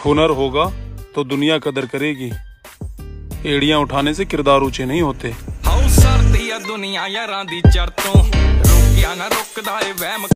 हुनर होगा तो दुनिया कदर करेगी। एड़ियां उठाने से किरदार ऊंचे नहीं होते। दुनिया यारां दी चरतों रुकिया ना रुकदा ए वहम।